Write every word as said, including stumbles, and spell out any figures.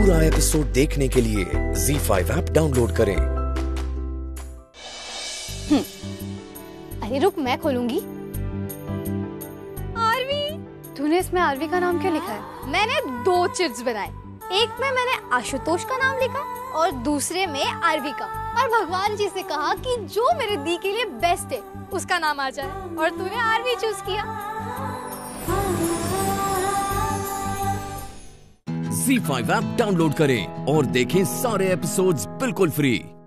पूरा एपिसोड देखने के लिए ज़ी फाइव ऐप डाउनलोड करें। अरे रुक, मैं खोलूंगी। आरवी, तूने इसमें आरवी का नाम क्या लिखा है? मैंने दो चिट्स बनाए, एक में मैंने आशुतोष का नाम लिखा और दूसरे में आरवी का। और भगवान जी से कहा कि जो मेरे दी के लिए बेस्ट है उसका नाम आ जाए, और तूने आरवी चूज किया। ज़ी फाइव ऐप डाउनलोड करें और देखें सारे एपिसोड्स बिल्कुल फ्री।